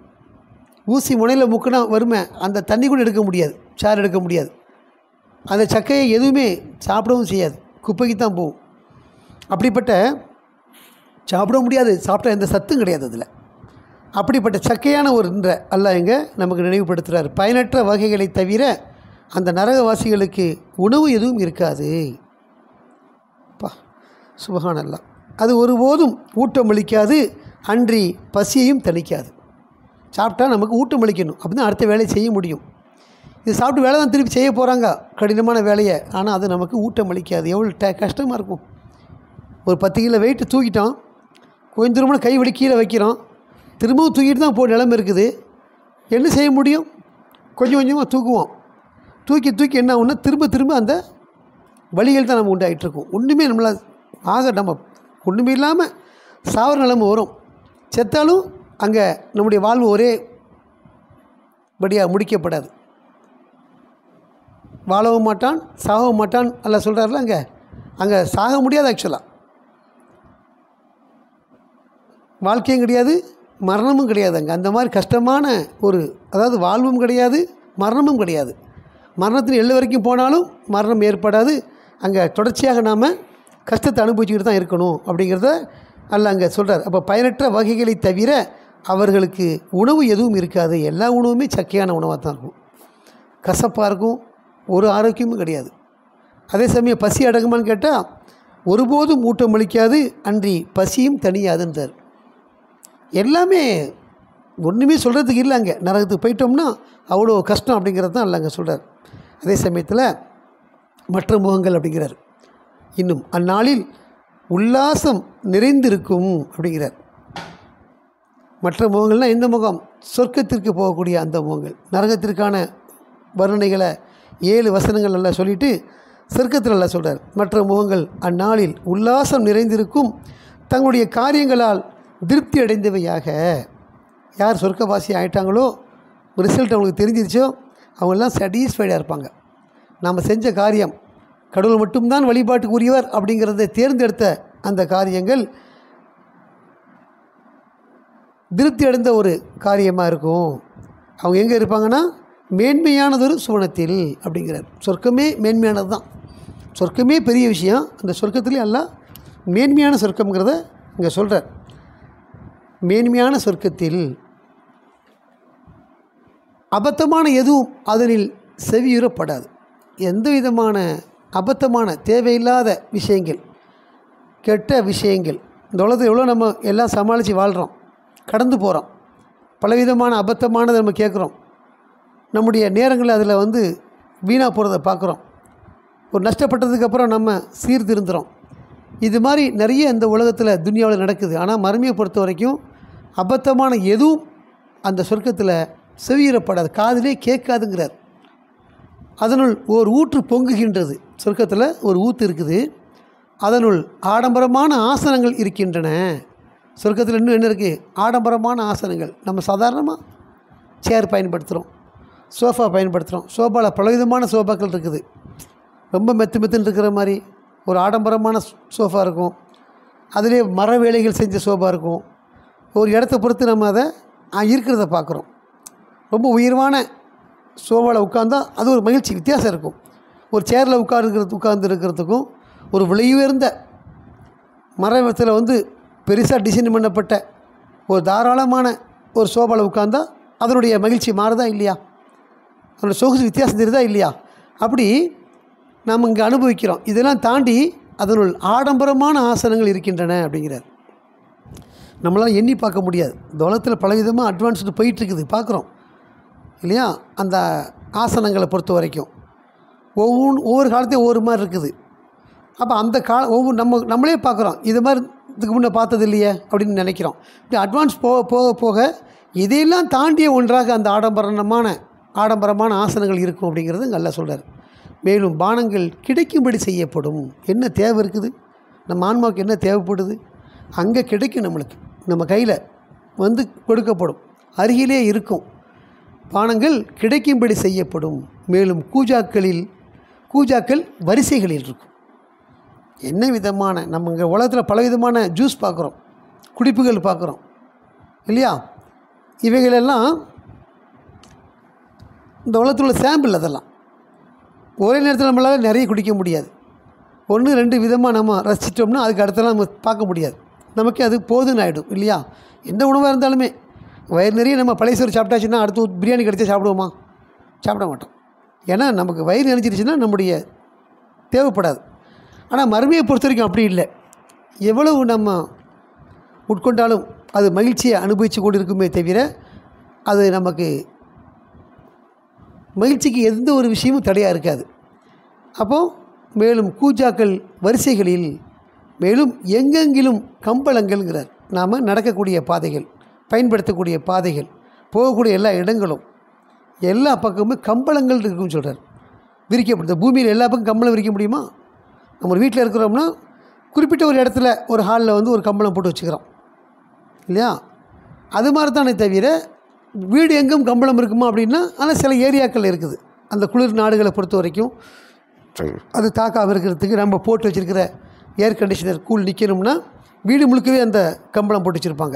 ஊசி முனையில் முக்கினா வருமே, அந்த தண்ணி கூட எடுக்க முடியாது, சாறு எடுக்க முடியாது. அந்த சக்கையை எதுவுமே சாப்பிடவும் செய்யாது, குப்பைக்கு தான் போகும். அப்படிப்பட்ட சாப்பிட முடியாது, சாப்பிட்டா எந்த சத்தும் கிடையாது அதில். அப்படிப்பட்ட சக்கையான ஒரு என்ற அல்லாஹ் எங்கே நமக்கு நினைவுபடுத்துகிறார். பயனற்ற வகைகளை தவிர அந்த நரகவாசிகளுக்கு உணவு எதுவும் இருக்காது. பா சுபஹான் அல்லாஹ். அது ஒருபோதும் ஊட்டமளிக்காது, அன்றி பசியையும் தணிக்காது. சாப்பிட்டா நமக்கு ஊட்டமளிக்கணும், அப்படி தான் அடுத்த வேலையை செய்ய முடியும். இது சாப்பிட்டு வேலை தான் திருப்பி செய்ய போகிறாங்க, கடினமான வேலையை. ஆனால் அது நமக்கு ஊட்டம் அளிக்காது. எவ்வளோ ட கஷ்டமாக இருக்கும். ஒரு பத்து கிலோ வெயிட்டு தூக்கிட்டோம், கொஞ்சம் தூரமான கை வலி கீழே வைக்கிறோம், திரும்பவும் தூக்கிட்டு தான் போ நிலைமை இருக்குது. என்ன செய்ய முடியும்? கொஞ்சம் கொஞ்சமாக தூக்குவோம். தூக்கி தூக்கி என்ன ஆகும்னா திரும்ப திரும்ப அந்த வலிகள் தான் நம்ம உண்டாகிட்ருக்கோம். ஒன்றுமே நம்மளால் ஆக நம்ம ஒன்றுமே இல்லாமல் சாவர நிலைமை வரும். செத்தாலும் அங்கே நம்முடைய வாழ்வு ஒரே படியாக முடிக்கப்படாது. வாழவும் மாட்டான், சாகவும் மாட்டான் அல்ல சொல்கிறார்ல. அங்கே அங்கே சாக முடியாது. ஆக்சுவலாக வாழ்க்கையும் கிடையாது, மரணமும் கிடையாது. அங்கே அந்த மாதிரி கஷ்டமான ஒரு, அதாவது வாழ்வும் கிடையாது, மரணமும் கிடையாது. மரணத்தின் எல்லை வரைக்கும் போனாலும் மரணம் ஏற்படாது. அங்கே தொடர்ச்சியாக நாம் கஷ்டத்தை அனுபவிச்சுக்கிட்டு தான் இருக்கணும் அப்படிங்கிறத அல்ல அங்கே சொல்கிறார். அப்போ பயனற்ற வகைகளை தவிர அவர்களுக்கு உணவு எதுவும் இருக்காது. எல்லா உணவுமே சக்கையான உணவாக தான் இருக்கும், கசப்பாக இருக்கும், ஒரு ஆரோக்கியமும் கிடையாது. அதே சமயம் பசி அடங்குமான்னு கேட்டால் ஒருபோதும் ஊட்டம் அளிக்காது, அன்றி பசியும் தனியாதுன்றார். எல்லாமே ஒன்றுமே சொல்கிறதுக்கு இல்லை. அங்கே நரகத்துக்கு போயிட்டோம்னா அவ்வளோ கஷ்டம் அப்படிங்கிறது தான் இல்லை அங்கே சொல்கிறார். அதே சமயத்தில் மற்ற முகங்கள் அப்படிங்கிறார். இன்னும் அந்நாளில் உல்லாசம் நிறைந்திருக்கும் அப்படிங்கிறார். மற்ற முகங்கள்னால் எந்த முகம்? சொர்க்கத்திற்கு போகக்கூடிய அந்த முகங்கள். நரகத்திற்கான வர்ணனைகளை ஏழு வசனங்கள் நல்லா சொல்லிவிட்டு சொர்க்கத்தில் நல்லா சொல்கிறார். மற்ற முகங்கள் அந்நாளில் உல்லாசம் நிறைந்திருக்கும், தங்களுடைய காரியங்களால் திருப்தி அடைந்தவையாக. யார் சொர்க்கவாசி ஆகிட்டாங்களோ, ரிசல்ட் அவங்களுக்கு தெரிஞ்சிருச்சோ, அவங்கெல்லாம் சாட்டிஸ்ஃபைடாக இருப்பாங்க. நாம் செஞ்ச காரியம் கடவுள் மட்டும்தான் வழிபாட்டுக்கு உரியவர் அப்படிங்கிறத தேர்ந்தெடுத்த அந்த காரியங்கள் திருப்தி அடைந்த ஒரு காரியமாக இருக்கும். அவங்க எங்கே இருப்பாங்கன்னா மேன்மையானதொரு சுவனத்தில் அப்படிங்கிறார். சொர்க்கமே மேன்மையானது தான். சொர்க்கமே பெரிய விஷயம். அந்த சொர்க்கத்திலே எல்லாம் மேன்மையான சொர்க்கம்ங்கிறத இங்கே சொல்கிறார். மேன்மையான சொர்க்கத்தில் அபத்தமான எதுவும் அதனில் செவியுறப்படாது. எந்த விதமான அபத்தமான தேவையில்லாத விஷயங்கள், கெட்ட விஷயங்கள், இந்த உலகத்தில் எவ்வளோ நம்ம எல்லாம் சமாளித்து வாழ்கிறோம், கடந்து போகிறோம். பலவிதமான அபத்தமானதை நம்ம கேட்குறோம். நம்முடைய நேரங்களில் அதில் வந்து வீணாக போகிறத பார்க்குறோம். ஒரு நஷ்டப்பட்டதுக்கப்புறம் நம்ம சீர்திருந்துறோம். இது மாதிரி நிறைய இந்த உலகத்தில் துனியாவில் நடக்குது. ஆனால் மறுமையை பொறுத்த வரைக்கும் அபத்தமான எதுவும் அந்த சொர்க்கத்தில் செவியுறப்படாது, காதிலே கேட்காதுங்கிறார். அதனுள் ஓர் ஊற்று பொங்குகின்றது. சொர்க்கத்தில் ஒரு ஊற்று இருக்குது, அதனுள் ஆடம்பரமான ஆசனங்கள் இருக்கின்றன. சொர்க்கத்தில் இன்னும் என்ன இருக்குது? ஆடம்பரமான ஆசனங்கள். நம்ம சாதாரணமாக சேர் பயன்படுத்துகிறோம், சோஃபா பயன்படுத்துகிறோம். சோஃபாவில் பலவிதமான சோஃபாக்கள் இருக்குது. ரொம்ப மெத்து மெத்துன்னு இருக்கிற மாதிரி ஒரு ஆடம்பரமான சோஃபா இருக்கும். அதிலே மர வேலைகள் செஞ்ச சோஃபா இருக்கும். ஒரு இடத்த பொறுத்து நம்ம அதை இருக்கிறத பார்க்குறோம். ரொம்ப உயர்வான சோஃபாவில் உட்கார்ந்தா அது ஒரு மகிழ்ச்சி, வித்தியாசம் இருக்கும். ஒரு சேரில் உட்கார்ந்து உட்கார்ந்து இருக்கிறதுக்கும் ஒரு விலை உயர்ந்த மரத்தில் வந்து பெருசாக டிசைன் பண்ணப்பட்ட ஒரு தாராளமான ஒரு சோஃபாவில் உட்கார்ந்தா அதனுடைய மகிழ்ச்சி மாறுதா இல்லையா? அதனுடைய சொகுசு வித்தியாசம் தெரியுதா இல்லையா? அப்படி நாம் இங்கே அனுபவிக்கிறோம். இதெல்லாம் தாண்டி அதனுள் ஆடம்பரமான ஆசனங்கள் இருக்கின்றன அப்படிங்கிறார். நம்மளால் எண்ணி பார்க்க முடியாது. இந்த உலகத்தில் பலவிதமாக அட்வான்ஸ்டு போயிட்டுருக்குது, பார்க்குறோம் இல்லையா? அந்த ஆசனங்களை பொறுத்த வரைக்கும் ஒவ்வொன்று ஒவ்வொரு காலத்தையும் ஒவ்வொரு மாதிரி இருக்குது. அப்போ அந்த கால ஒவ்வொரு நம்ம நம்மளே பார்க்குறோம், இது மாதிரி இதுக்கு முன்னே பார்த்தது இல்லையே அப்படின்னு நினைக்கிறோம். இப்படி அட்வான்ஸ் போக போக போக இதையெல்லாம் தாண்டிய ஒன்றாக அந்த ஆடம்பரமான ஆடம்பரமான ஆசனங்கள் இருக்கும் அப்படிங்கிறது நல்லா சொல்கிறார். மேலும் பானங்கள் கிடைக்கும்படி செய்யப்படும். என்ன தேவை இருக்குது, நம்ம ஆன்மாவுக்கு என்ன தேவைப்படுது, அங்கே கிடைக்கும். நம்மளுக்கு நம்ம கையில் வந்து கொடுக்கப்படும், அருகிலே இருக்கும். பானங்கள் கிடைக்கும்படி செய்யப்படும். மேலும் கூஜாக்களில் கூஜாக்கள் வரிசைகளில் இருக்கும். என்ன விதமான நம்ம இங்கே உலகத்தில் பலவிதமான ஜூஸ் பார்க்குறோம், குடிப்புகள் பார்க்குறோம் இல்லையா? இவைகளெல்லாம் இந்த உலகத்தில் உள்ள சாம்பிள். அதெல்லாம் ஒரே நேரத்தில் நம்மளால் நிறைய குடிக்க முடியாது. ஒன்று ரெண்டு விதமாக நம்ம ரசிச்சிட்டோம்னா அதுக்கு அடுத்தலாம் நம்ம பார்க்க முடியாது. நமக்கு அது போதுன்னு ஆகிடும் இல்லையா? எந்த உணவாக இருந்தாலுமே வயிறு நிறைய நம்ம பழைய சோறு சாப்பிட்டாச்சுன்னா அடுத்து பிரியாணி கிடைச்சா சாப்பிடுவோமா? சாப்பிட மாட்டோம். ஏன்னா நமக்கு வயிறு நினைச்சிருச்சுன்னா நம்முடைய தேவைப்படாது. ஆனால் மறுமையை பொறுத்த வரைக்கும் அப்படி இல்லை. எவ்வளவு நம்ம உட்கொண்டாலும் அது மகிழ்ச்சியை அனுபவித்து கொண்டு இருக்குமே தவிர அது நமக்கு மகிழ்ச்சிக்கு எந்த ஒரு விஷயமும் தடையாக இருக்காது. அப்போது மேலும் கூஜாக்கள் வரிசைகளில் மேலும் எங்கெங்கிலும் கம்பளங்கள்ங்கிறார். நாம் நடக்கக்கூடிய பாதைகள், பயன்படுத்தக்கூடிய பாதைகள், போகக்கூடிய எல்லா இடங்களும் எல்லா பக்கமும் கம்பளங்கள் இருக்குன்னு சொல்கிறார். விரிக்கப்படுது. பூமியில் எல்லா பக்கம் கம்பளம் விரிக்க முடியுமா? நம்ம ஒரு வீட்டில் இருக்கிறோம்னா குறிப்பிட்ட ஒரு இடத்துல ஒரு ஹாலில் வந்து ஒரு கம்பளம் போட்டு வச்சுக்கிறோம் இல்லையா? அது மாதிரி தானே தவிர வீடு எங்கும் கம்பளம் இருக்குமா அப்படின்னா, ஆனால் சில ஏரியாக்கள் இருக்குது. அந்த குளிர் நாடுகளை பொறுத்த வரைக்கும் அது தாக்காமல் இருக்கிறதுக்கு நம்ம போட்டு வச்சுருக்கிற ஏர் கண்டிஷனர் கூல் நிற்கணும்னா வீடு முழுக்கவே அந்த கம்பளம் போட்டு வச்சுருப்பாங்க,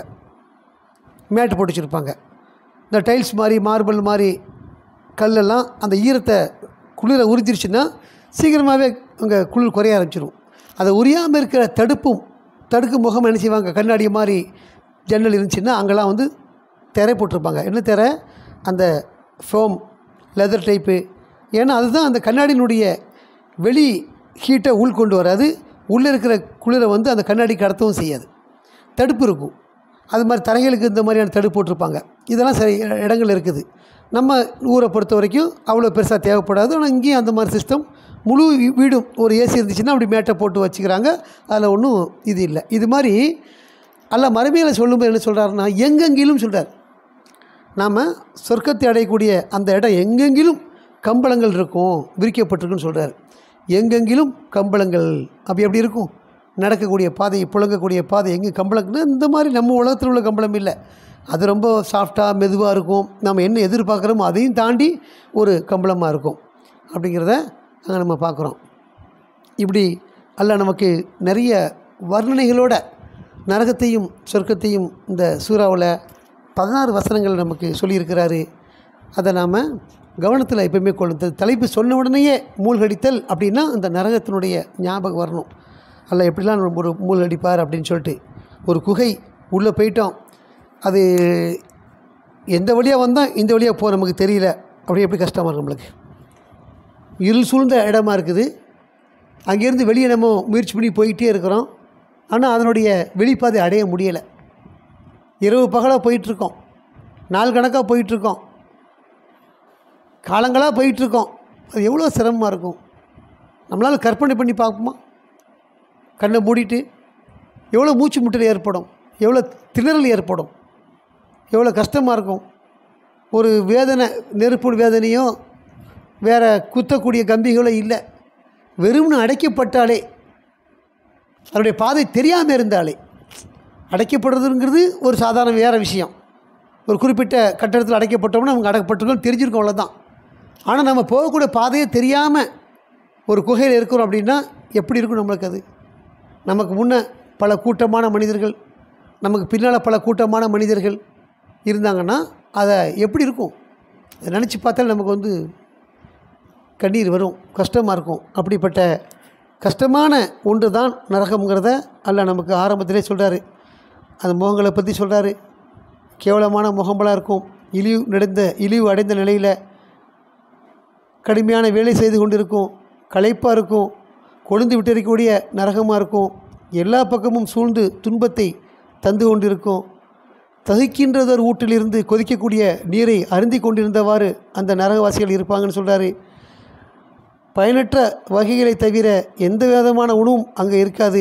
மேட்டு போட்டு வச்சுருப்பாங்க. இந்த டைல்ஸ் மாதிரி மார்பிள் மாதிரி கல்லெல்லாம் அந்த ஈரத்தை குளிரை உறிஞ்சிருச்சுன்னா சீக்கிரமாகவே அங்கே குளிர் குறைய ஆரம்பிச்சிடும். அதை உரியாமல் இருக்கிற தடுப்பும் தடுக்கும் முகம் என்ன செய்வாங்க, கண்ணாடி மாதிரி ஜன்னல் இருந்துச்சுன்னா அங்கெல்லாம் வந்து திரை போட்டிருப்பாங்க. என்ன திரை? அந்த ஃபோம் லெதர் டைப்பு. ஏன்னா அதுதான் அந்த கண்ணாடியினுடைய வெளி ஹீட்டை உள் கொண்டு வராது, உள்ளே இருக்கிற குளிரை வந்து அந்த கண்ணாடி கடத்தவும் செய்யாது, தடுப்பு இருக்கும். அது மாதிரி தரைகளுக்கு இந்த மாதிரியான தடுப்பு போட்டிருப்பாங்க. இதெல்லாம் சில இடங்கள் இருக்குது. நம்ம ஊரை பொறுத்த வரைக்கும் அவ்வளோ பெருசாக தேவைப்படாது. ஆனால் இங்கேயும் அந்த மாதிரி சிஸ்டம் முழு வீடும் ஒரு ஏசி இருந்துச்சுன்னா அப்படி மேட்டை போட்டு வச்சுக்கிறாங்க. அதில் ஒன்றும் இது இல்லை. இது மாதிரி அல்ல மறுமையில சொல்லும்போது என்ன சொல்கிறாருன்னா, எங்கெங்கிலும் சொல்கிறார். நாம் சொர்க்கத்தை அடையக்கூடிய அந்த இடம் எங்கெங்கிலும் கம்பளங்கள் இருக்கும், விரிக்கப்பட்டிருக்குன்னு சொல்கிறார். எங்கெங்கிலும் கம்பளங்கள். அப்படி எப்படி இருக்கும்? நடக்கக்கூடிய பாதை, புழங்கக்கூடிய பாதை எங்கே கம்பளம்னா இந்த மாதிரி நம்ம உலகத்தில் உள்ள கம்பளம் இல்லை. அது ரொம்ப சாஃப்டாக மெதுவாக இருக்கும். நம்ம என்ன எதிர்பார்க்குறோமோ அதையும் தாண்டி ஒரு கம்பளமாக இருக்கும். அப்படிங்கிறத அங்கே நம்ம பார்க்குறோம். இப்படி அல்லாஹ் நமக்கு நிறைய வர்ணனைகளோட நரகத்தையும் சொர்க்கத்தையும் இந்த சூறாவில் பதினாறு வசனங்கள் நமக்கு சொல்லியிருக்கிறாரு. அதை நாம் கவனத்தில் எப்பவுமே கொண்டு தலைப்பு சொன்ன உடனேயே மூழ்கடித்தல் அப்படின்னா அந்த நரகத்தினுடைய ஞாபகம் வரணும். அல்ல எப்படிலாம் ஒரு மூழ்கடிப்பார் அப்படின்னு சொல்லிட்டு ஒரு குகை உள்ளே போயிட்டோம், அது எந்த வழியாக வந்தால் இந்த வழியாக போக நமக்கு தெரியல, அப்படி எப்படி கஷ்டமாக இருக்கும் நம்மளுக்கு. இருள் சூழ்ந்த இடமா இருக்குது, அங்கேருந்து வெளியே நம்ம முயற்சி பண்ணி போயிட்டே இருக்கிறோம். ஆனால் அதனுடைய வெளிப்பாதை அடைய முடியலை. இரவு பகலாக போயிட்டுருக்கோம், நாள் கணக்காக போயிட்டுருக்கோம், காலங்களாக போயிட்டுருக்கோம். அது எவ்வளோ சிரமமாக இருக்கும் நம்மளால் கற்பனை பண்ணி பார்ப்போமா? கண்ணை மூடிட்டு எவ்வளோ மூச்சு முட்டல் ஏற்படும், எவ்வளோ திணறல் ஏற்படும், எவ்வளோ கஷ்டமாக இருக்கும். ஒரு வேதனை, நெருப்பு வேதனையோ வேறு குத்தக்கூடிய கம்பிகளோ இல்லை. வெறும்னு அடைக்கப்பட்டாலே, அதனுடைய பாதை தெரியாமல் இருந்தாலே, அடைக்கப்படுறதுங்கிறது ஒரு சாதாரண வேறு விஷயம். ஒரு குறிப்பிட்ட கட்டடத்தில் அடைக்கப்பட்டோம்னா அவங்க அடைக்கப்பட்டிருக்கோம் தெரிஞ்சிருக்கோம், அவ்வளோதான். ஆனால் நம்ம போகக்கூடிய பாதையே தெரியாமல் ஒரு குகையில் இருக்கிறோம் அப்படின்னா எப்படி இருக்கும் நம்மளுக்கு? அது நமக்கு முன்னே பல கூட்டமான மனிதர்கள், நமக்கு பின்னால் பல கூட்டமான மனிதர்கள் இருந்தாங்கன்னா அதை எப்படி இருக்கும்? அதை நினச்சி பார்த்தால் நமக்கு வந்து கண்ணீர் வரும், கஷ்டமாக இருக்கும். அப்படிப்பட்ட கஷ்டமான ஒன்று தான் நரகம்ங்கிறத அல்லாஹ் நமக்கு ஆரம்பத்திலே சொல்கிறாரு. அந்த முகங்களை பற்றி சொல்கிறாரு. கேவலமான முகம்பலாக இருக்கும், இழிவு நடந்த இழிவு அடைந்த நிலையில் கடுமையான வேலை செய்து கொண்டு இருக்கும், களைப்பாக இருக்கும், கொழுந்து விட்டிருக்கக்கூடிய நரகமாக இருக்கும். எல்லா பக்கமும் சூழ்ந்து துன்பத்தை தந்து கொண்டிருக்கும். தகிக்கின்றதொரு ஊட்டிலிருந்து கொதிக்கக்கூடிய நீரை அருந்தி கொண்டிருந்தவாறு அந்த நரகவாசிகள் இருப்பாங்கன்னு சொல்கிறாரு. பயனற்ற வகைகளை தவிர எந்த விதமான உணவும் அங்கே இருக்காது.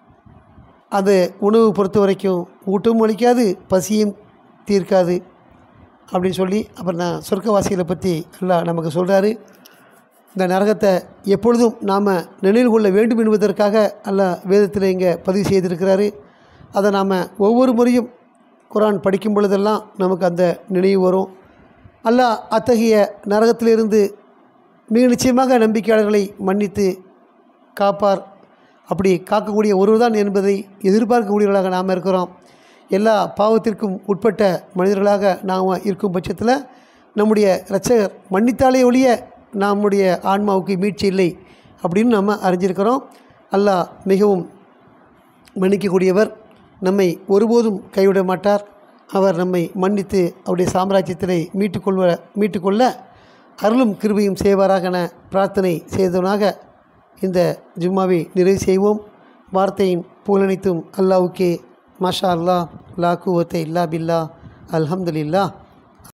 அது உணவு பொறுத்த வரைக்கும் ஊட்டமும் அளிக்காது, பசியும் தீர்க்காது அப்படின்னு சொல்லி அப்புறம் நான் சொர்க்கவாசிகளை பற்றி எல்லாம் நமக்கு சொல்கிறாரு. இந்த நரகத்தை எப்பொழுதும் நாம் நினைவு கொள்ள வேண்டும் என்பதற்காக அல்லாஹ் வேதத்தில் இங்கே பதிவு செய்திருக்கிறாரு. அதை நாம் ஒவ்வொரு முறையும் குர்ஆன் படிக்கும் பொழுதெல்லாம் நமக்கு அந்த நினைவு வரும். அல்லாஹ் அத்தகைய நரகத்திலிருந்து மிக நிச்சயமாக நம்பிக்கையாளர்களை மன்னித்து காப்பார். அப்படி காக்கக்கூடிய ஒருவர் தான் என்பதை எதிர்பார்க்கக்கூடியவர்களாக நாம் இருக்கிறோம். எல்லா பாவத்திற்கும் உட்பட்ட மனிதர்களாக நாம் இருக்கும் பட்சத்தில் நம்முடைய இரட்சகர் மன்னித்தாலே ஒழிய நம்முடைய ஆன்மாவுக்கு மீட்சி இல்லை அப்படின்னு நம்ம அறிஞ்சிருக்கிறோம். அல்லாஹ் மிகவும் மன்னிக்கக்கூடியவர், நம்மை ஒருபோதும் கைவிட மாட்டார். அவர் நம்மை மன்னித்து அவருடைய சாம்ராஜ்யத்தினை மீட்டுக்கொள்வ மீட்டுக்கொள்ள அருளும் கிருபையும் செய்வாராக என பிரார்த்தனை செய்தவனாக இந்த ஜும்மாவை நிறைவு செய்வோம். வார்த்தையின் புகழனைத்தும் அல்லாஹ்வுக்கே. மாஷா அல்லாஹ், லா குவத்த இல்லா பில்லா, அல்ஹம்துலில்லாஹ்.